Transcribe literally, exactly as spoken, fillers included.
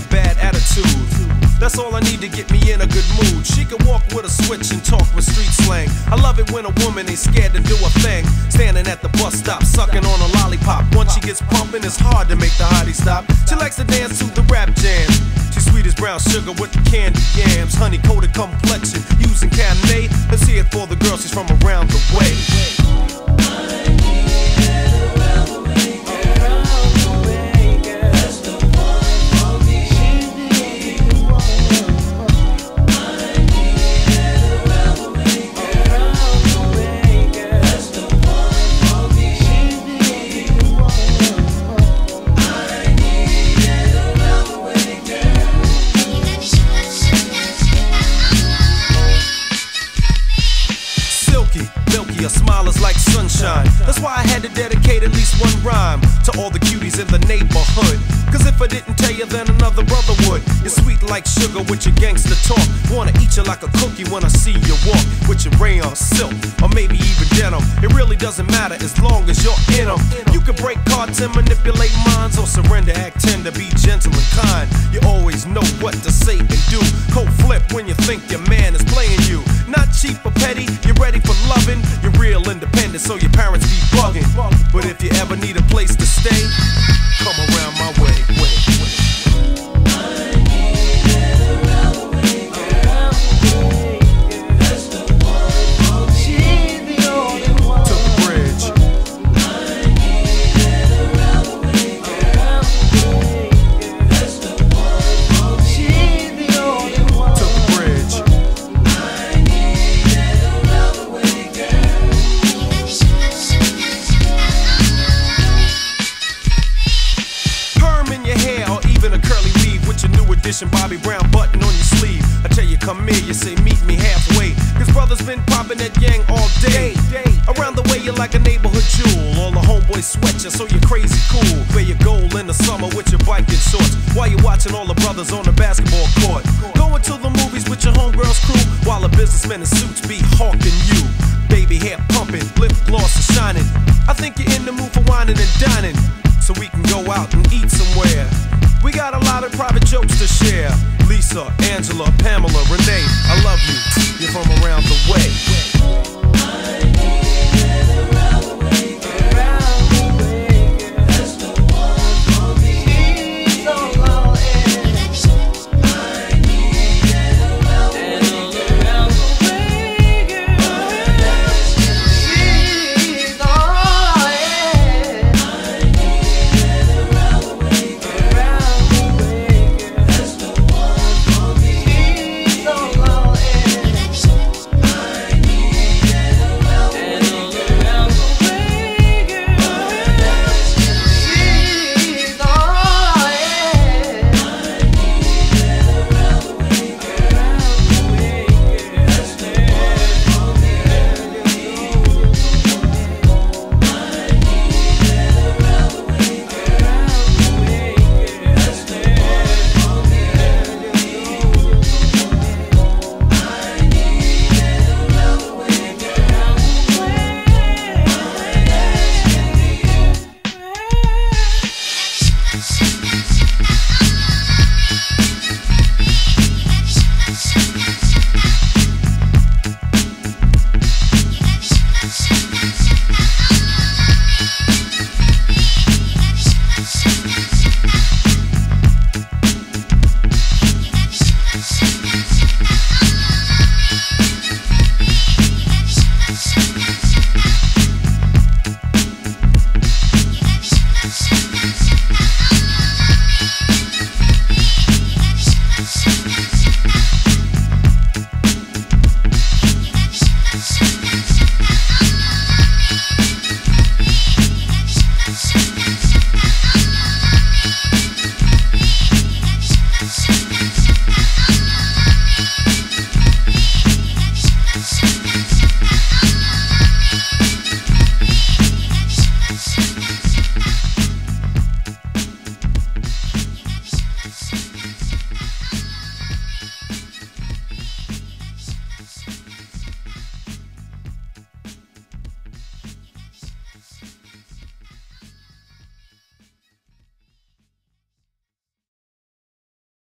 bad attitude. That's all I need to get me in a good mood. She can walk with a switch and talk with street slang. I love it when a woman ain't scared to do a thing. Standing at the bus stop, sucking on a lollipop. Once she gets pumping, it's hard to make the hottie stop. She likes to dance to the rap jam. She's sweet as brown sugar with the candy yams. Honey coated complexion, using Cabernet. Let's hear it for the girl, she's from around the way. Her smile is like sunshine. That's why I had to dedicate at least one rhyme to all the cuties in the neighborhood. Cause if I didn't tell you, then another brother would. You're sweet like sugar with your gangster talk. Wanna eat you like a cookie when I see you walk with your rayon silk, or maybe even denim. It really doesn't matter as long as you're in them. You can break cards and manipulate minds, or surrender, act tender, be gentle and kind. You always know what to say and do. Cold flip when you think your man is playing you. Not cheap or petty, you're ready for loving. You're real independent, so your parents be bugging. But if you ever need a place to stay, come around my way. Bobby Brown button on your sleeve. I tell you come here, you say meet me halfway. Cause brothers been popping that yang all day. Around the way you're like a neighborhood jewel. All the homeboys sweat you so you're crazy cool. Wear your gold in the summer with your biking shorts, while you're watching all the brothers on the basketball court. Going to the movies with your homegirls crew, while the businessmen in suits be hawking you. Baby hair pumping, lip gloss is shining. I think you're in the mood for whining and dining, so we can go out and eat somewhere. We got a lot of private jokes to share. Lisa, Angela, Pamela, Renee, I love you. You're from around the way.